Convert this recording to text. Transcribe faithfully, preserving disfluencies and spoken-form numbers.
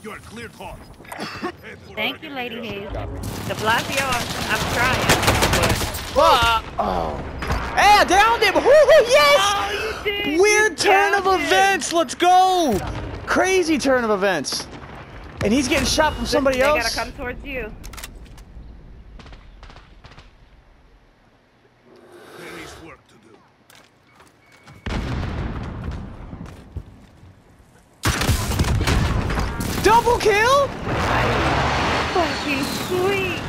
You're clear call. Thank you, Lady Hayes. The block's yours. I'm trying. But... Oh. Hey, I downed him! Woo-hoo, yes! Oh, you did. Weird You turn of downed him. events. Let's go. Crazy turn of events. And he's getting shot from somebody they else. They gotta come towards you. There is work to do. Double kill? Fucking sweet.